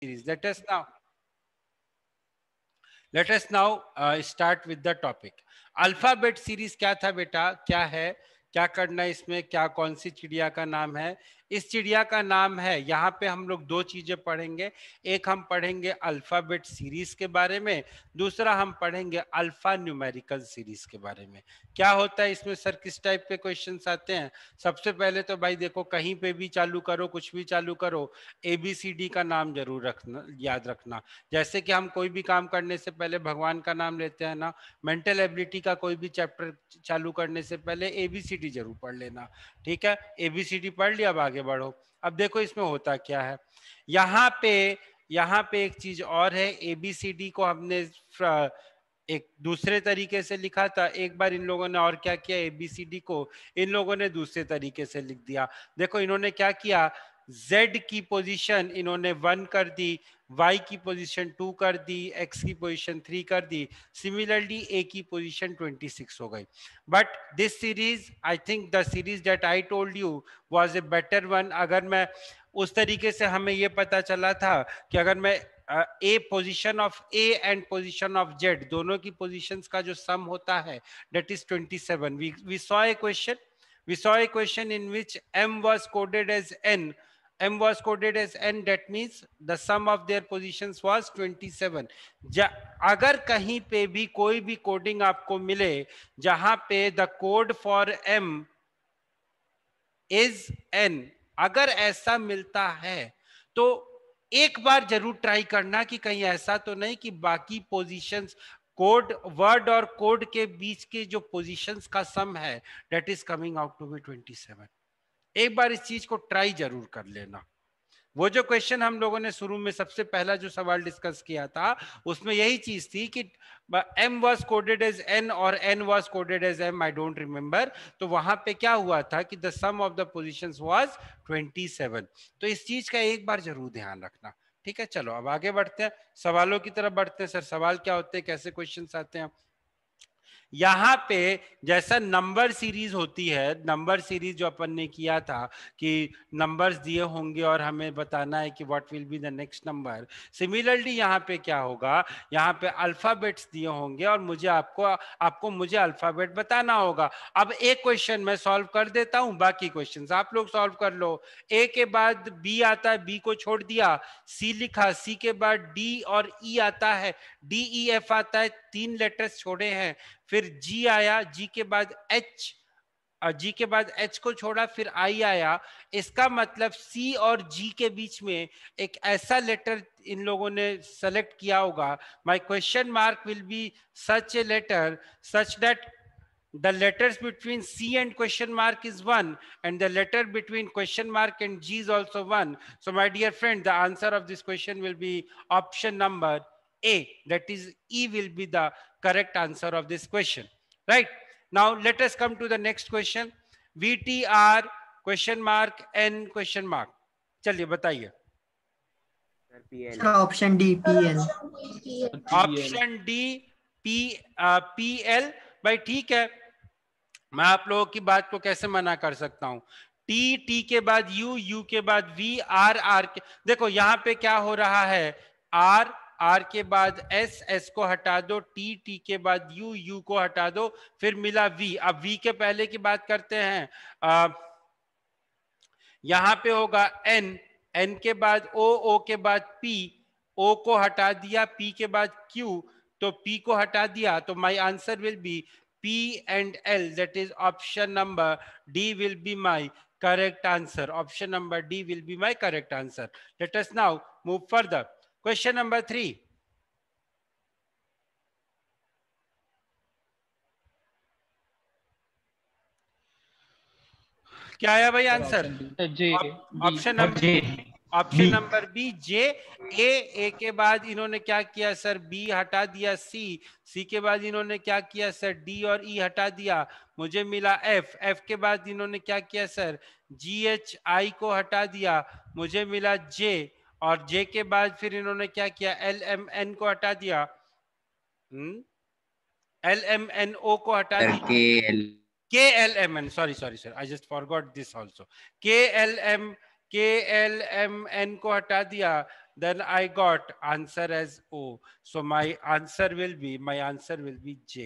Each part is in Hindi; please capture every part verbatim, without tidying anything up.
series. Let us now let us now uh, start with the topic. Alphabet series क्या था बेटा, क्या है, क्या करना है इसमें, क्या कौन सी चिड़िया का नाम है? इस चिड़िया का नाम है, यहाँ पे हम लोग दो चीजें पढ़ेंगे। एक हम पढ़ेंगे अल्फाबेट सीरीज के बारे में, दूसरा हम पढ़ेंगे अल्फा न्यूमेरिकल सीरीज के बारे में। क्या होता है इसमें सर, किस टाइप के क्वेश्चंस आते हैं? सबसे पहले तो भाई देखो, कहीं पे भी चालू करो, कुछ भी चालू करो, ए बी सी डी का नाम जरूर रखना, याद रखना। जैसे कि हम कोई भी काम करने से पहले भगवान का नाम लेते हैं ना, मेंटल एबिलिटी का कोई भी चैप्टर चालू करने से पहले ए बी सी डी जरूर पढ़ लेना। ठीक है, ए बी सी डी पढ़ लिया, अब आगे बढ़ो। अब देखो इसमें होता क्या है, यहाँ पे यहाँ पे एक चीज और है। ए बी सी डी को हमने एक दूसरे तरीके से लिखा था, एक बार इन लोगों ने और क्या किया, ए बी सी डी को इन लोगों ने दूसरे तरीके से लिख दिया। देखो इन्होंने क्या किया, Z की पोजीशन इन्होंने वन कर दी, Y की पोजीशन टू कर दी, X की पोजीशन थ्री कर दी, सिमिलरली A की पोजीशन ट्वेंटी सिक्स हो गई। But this series, I think the series that I told you was a better one. अगर मैं उस तरीके से, हमें ये पता चला था कि अगर मैं A position of A and position of Z, दोनों की पोजीशंस का जो सम होता है, that is twenty seven. We we saw a question we saw a question in which m was coded as n, m was coded as n, that means the sum of their positions was twenty seven. अगर कहीं पे भी कोई भी कोडिंग आपको मिले जहां पे the code for m is n, अगर ऐसा मिलता है तो एक बार जरूर ट्राई करना कि कहीं ऐसा तो नहीं कि बाकी पोजीशंस, कोड वर्ड और कोड के बीच के जो पोजीशंस का सम है, that is coming out to be twenty seven. एक बार इस चीज को ट्राई जरूर कर लेना। वो जो क्वेश्चन हम लोगों ने शुरू में सबसे पहला जो सवाल डिस्कस किया था, उसमें यही चीज थी कि m was coded as n और n was coded as m, I don't remember। तो वहां पे क्या हुआ था कि the sum of the positions was twenty seven. तो इस चीज का एक बार जरूर ध्यान रखना। ठीक है, चलो अब आगे बढ़ते हैं, सवालों की तरफ बढ़ते हैं। सर सवाल क्या होते हैं, कैसे क्वेश्चंस आते हैं? यहाँ पे जैसा नंबर सीरीज होती है, नंबर सीरीज जो अपन ने किया था कि नंबर्स दिए होंगे और हमें बताना है कि what will be the next number, similarly यहाँ पे क्या होगा, यहाँ पे अल्फाबेट्स दिए होंगे और मुझे आपको आपको मुझे अल्फाबेट बताना होगा। अब एक क्वेश्चन मैं सॉल्व कर देता हूँ, बाकी क्वेश्चंस आप लोग सॉल्व कर लो। ए के बाद बी आता है, बी को छोड़ दिया, सी लिखा, सी के बाद डी और ई आता है, डी ई एफ आता है, तीन लेटर्स छोड़े हैं, फिर जी आया, जी के बाद एच, जी के बाद एच को छोड़ा, फिर आई आया। इसका मतलब सी और जी के बीच में एक ऐसा लेटर इन लोगों ने सेलेक्ट किया होगा। My question mark will be such a letter such that the letters between C and question mark is one and the letter between question mark and G is also one. So my dear friend, the answer of this question will be option number A, that is E will be the correct answer of this question, right? Now let us come to the next question. V T R question mark N question mark, चलिए बताइए। Option D P L. Option D P P L. भाई ठीक है, मैं आप लोगों की बात को कैसे मना कर सकता हूं? टी, टी के बाद यू, यू के बाद वी, आर, आर के, देखो यहां पे क्या हो रहा है, आर, आर के बाद एस, एस को हटा दो, टी, टी के बाद यू, यू को हटा दो, फिर मिला वी। अब वी के पहले की बात करते हैं, आ, यहां पे होगा एन, एन के बाद ओ, ओ के बाद पी, ओ को हटा दिया, पी के बाद क्यू, तो पी को हटा दिया, तो my answer will be P and L, that is option number D will be my correct answer. Option number D will be my correct answer. Let us now move further. Question number three. क्या आया भाई answer? Option number option number B, J. A, A के बाद इन्होंने क्या किया सर, बी हटा दिया, सी, सी के बाद इन्होंने क्या किया सर, डी और ई हटा दिया, मुझे मिला एफ, एफ के बाद इन्होंने क्या किया सर, जी एच आई को हटा दिया, मुझे मिला जे, और जे के बाद फिर इन्होंने क्या किया, एल एम एन को हटा दिया, एल एम एन ओ को हटा दिया, K L M N, sorry sorry sir, I just forgot this also, K L M K L M N को हटा दिया, then I got answer as O. So my answer will be, my answer will be J.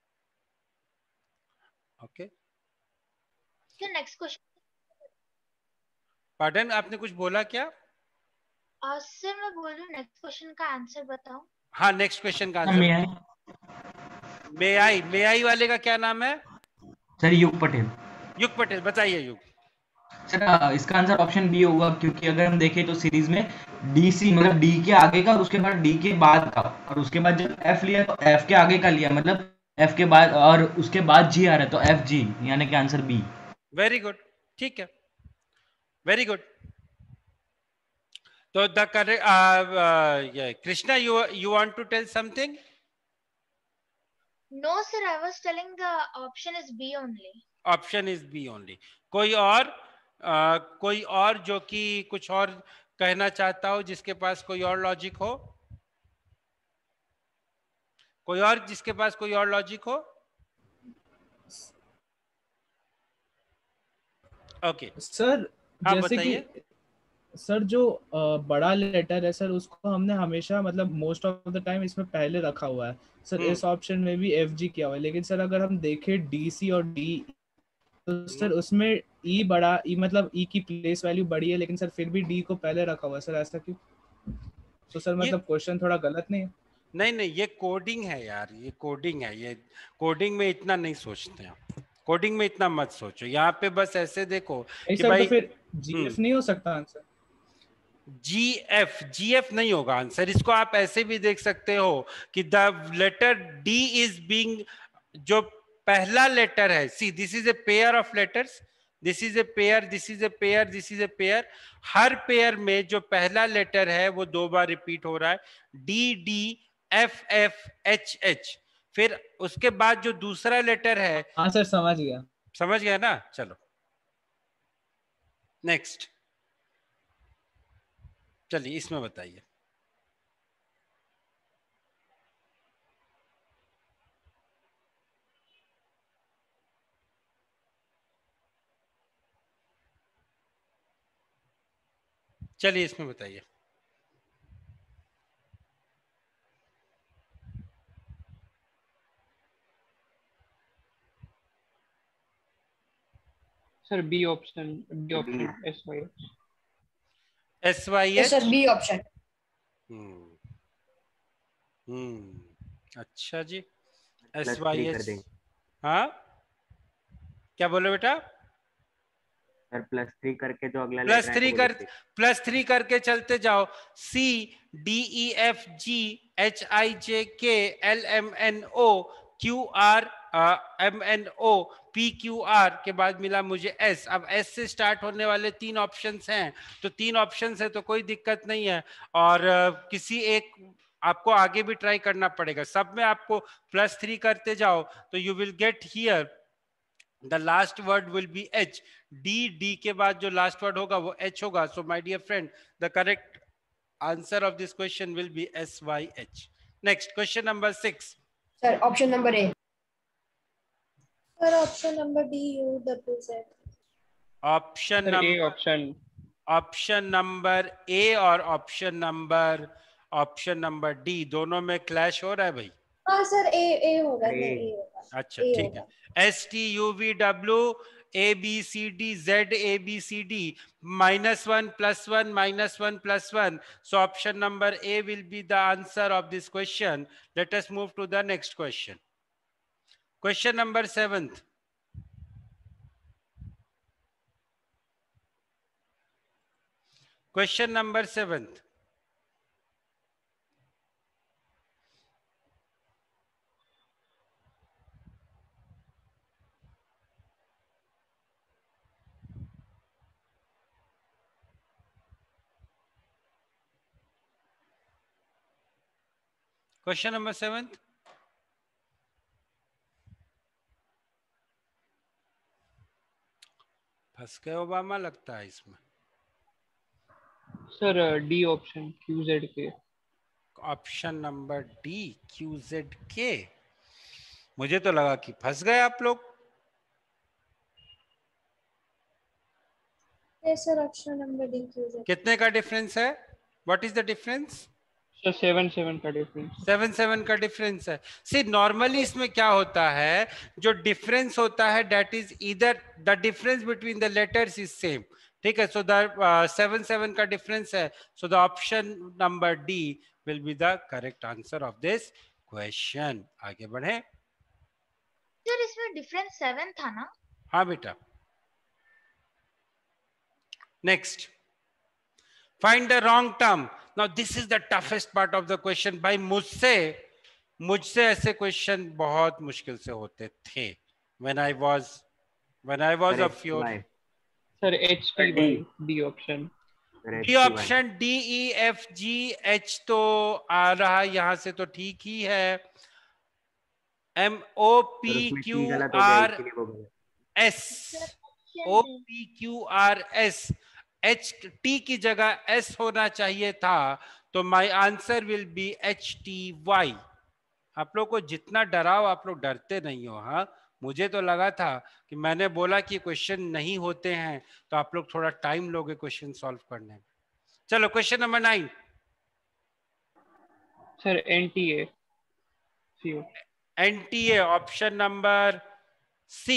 Okay. So next question. Pardon, आपने कुछ बोला क्या? uh, सर मैं बोल रही हूँ नेक्स्ट क्वेश्चन का आंसर बताओ. हाँ, नेक्स्ट क्वेश्चन का मे आंसर. आई मे आई मे आई वाले का क्या नाम है? सर युग पटेल. युग पटेल, बताइए युग. सर इसका आंसर ऑप्शन बी होगा, क्योंकि अगर हम देखें तो सीरीज में डी सी मतलब डी के आगे का और उसके बाद डी के बाद का, और उसके बाद जब एफ लिया तो एफ के आगे का लिया, मतलब एफ के बाद और उसके बाद जी आ रहा है, तो एफ जी, यानी कि आंसर बी. वेरी गुड, ठीक है, वेरी गुड. तो the correct, Krishna, you you want to tell something? No sir, I was telling the option is B only. Option is B only. कोई और uh, कोई और जो कि कुछ और कहना चाहता हो, जिसके पास कोई और लॉजिक हो? कोई और जिसके पास कोई और लॉजिक हो? Okay okay. सर हाँ, जैसे कि सर जो बड़ा लेटर है सर, उसको हमने हमेशा मतलब मोस्ट ऑफ द टाइम इसमें पहले रखा हुआ है सर. इस ऑप्शन में भी एफ जी किया हुआ है, लेकिन सर अगर हम देखें डी सी और डी, तो सर उसमें ई बड़ा ई मतलब ई की प्लेस वैल्यू बड़ी है, लेकिन सर फिर भी डी को पहले रखा हुआ है सर, ऐसा क्यों? तो सर मतलब क्वेश्चन थोड़ा गलत नहीं है? नहीं नहीं, ये कोडिंग है यार, ये कोडिंग है. ये कोडिंग में इतना नहीं सोचते हैं, कोडिंग में इतना मत सोचो. यहाँ पे बस ऐसे देखो कि सर, भाई तो फिर जीएफ नहीं हो सकता answer? G F G F नहीं होगा आंसर. इसको आप ऐसे भी देख सकते हो कि the letter D is being, जो पहला लेटर है, see this is a pair of letters, this is a pair, this is a pair, this is a pair. हर पेयर में जो पहला लेटर है वो दो बार रिपीट हो रहा है, D D F F H H. फिर उसके बाद जो दूसरा लेटर है, हाँ सर समझ गया. समझ गया ना? चलो नेक्स्ट, चलिए इसमें बताइए. चलिए इसमें बताइए. Sir B option, B option S Y H. S Y H sir B option. Hmm hmm अच्छा जी, एस वाई एच. हाँ, क्या बोले बेटा? सर प्लस थ्री करके जो अगला प्लस थ्री कर प्लस थ्री करके चलते जाओ. C D E F G H I J K L M N O Q R M N O P Q R के बाद मिला मुझे एस. अब एस से स्टार्ट होने वाले तीन ऑप्शंस हैं, तो तीन ऑप्शंस है तो कोई दिक्कत नहीं है. और uh, किसी एक आपको आगे भी ट्राई करना पड़ेगा. सब में आपको प्लस थ्री करते जाओ तो you will get here the last word will be H. D D के बाद जो लास्ट वर्ड होगा वो एच होगा. So my dear friend, the correct answer of this question will be S Y H. Next question number six. Sir option number A. Sir option number D U W Z. Option number option option number A और option number option number D दोनों में क्लैश हो रहा है भाई. हाँ सर ए ए होगा. ए होगा. अच्छा ठीक है. S T U V W A B C D Z A B C D minus one plus one minus one plus one. So option number A will be the answer of this question. Let us move to the next question. Question number seventh. Question number seventh. Question number seventh. फंस गए ओबामा लगता है इसमें. Sir D option Q Z K. Option number D Q Z के. मुझे तो लगा कि फंस गए आप लोग. Yes, sir. Option number D. Q Z. कितने का डिफरेंस है? What is the difference? Sir seven seven का डिफरेंस। सेवन सेवन का डिफरेंस है। सी नॉर्मली इसमें क्या होता है, जो डिफरेंस होता है दैट इज इधर the difference between the letters is same, ठीक है। सो द सेवन सेवन का डिफरेंस है, so the option number D will be the correct answer of this question. आगे बढ़े। सर इसमें डिफरेंस सेवन था ना? हाँ बेटा। Next, find the wrong term. Now this is the toughest part of the question. भाई मुझसे मुझसे ऐसे क्वेश्चन बहुत मुश्किल से होते थे when I was when I was of your sir H T Y D option. D option D E F G H तो आ रहा है यहाँ से, तो ठीक ही है। M O P Q R S, O P Q R S, H T की जगह एस होना चाहिए था, तो my answer will be H T Y. आप लोग को जितना डराओ, आप लोग डरते नहीं हो। हाँ, मुझे तो लगा था कि मैंने बोला कि क्वेश्चन नहीं होते हैं तो आप लोग थोड़ा टाइम लोगे क्वेश्चन सॉल्व करने में। चलो question number nine. Sir N T A, N T A option number C.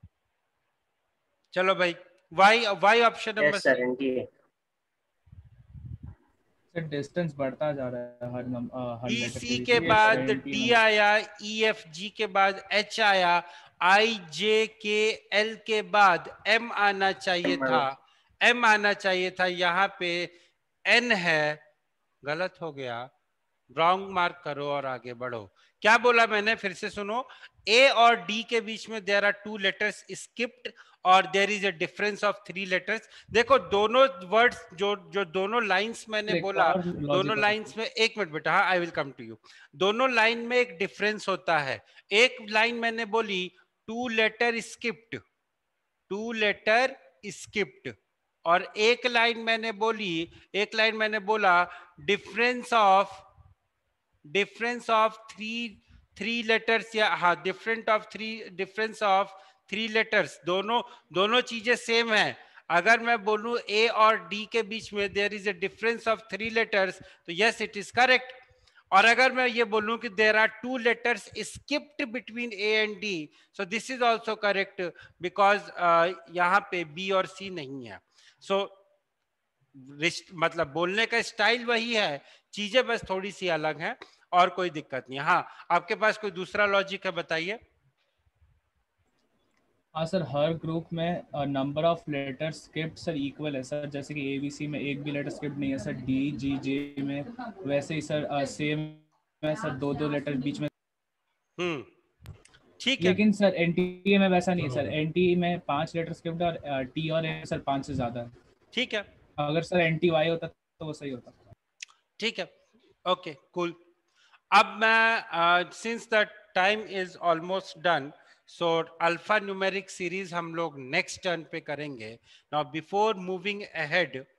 चलो भाई, Y Y option number sir N T A. Distance बढ़ता जा रहा है हर नंबर हर ई लेटर सी के के बीच। बाद डी आया, ई एफ जी के बाद एच आया, आई जे के एल के बाद एम आना चाहिए था, एम आना चाहिए था, यहाँ पे एन है, गलत हो गया, रॉन्ग मार्क करो और आगे बढ़ो। क्या बोला मैंने, फिर से सुनो। ए और डी के बीच में there are two letters skipped और there is a difference of three letters. देखो दोनों वर्ड्स जो जो दोनों लाइंस मैंने बोला, दोनों लाइंस में, एक मिनट बेटा, हाँ I will come to you. दोनों लाइन में एक डिफरेंस होता है। एक लाइन मैंने बोली two letter skipped, two letter skipped, और एक लाइन मैंने बोली, एक लाइन मैंने बोला difference of difference of three three letters, या हाँ different of three difference of three letters. दोनों दोनों चीजें सेम है। अगर मैं बोलूं ए और डी के बीच में there is a difference of three letters, तो यस इट इज करेक्ट। और अगर मैं ये बोलूं कि there are two letters skipped between A and D, so this is also correct, because यहाँ पे बी और सी नहीं है। सो so, मतलब बोलने का स्टाइल वही है, चीजें बस थोड़ी सी अलग हैं, और कोई दिक्कत नहीं। हाँ, आपके पास कोई दूसरा लॉजिक है, बताइए। हाँ सर, हर ग्रुप में number of letter skipped sir equal है सर। जैसे कि एबीसी में एक भी लेटर स्किप्ड नहीं है सर, डी जी जे में वैसे ही सर सेम है सर, दो दो लेटर बीच में। हम्म, ठीक है। लेकिन सर एनटीए में वैसा नहीं है सर, एनटीए में पांच लेटर स्किप्ड और टी और ए सर पांच से ज्यादा है। ठीक है, अगर सर एनटी वाई होता तो वो सही होता। ठीक है, ओके कूल। अब मैं since the time is almost done, so alpha numeric series हम लोग नेक्स्ट टर्न पे करेंगे। Now before moving ahead,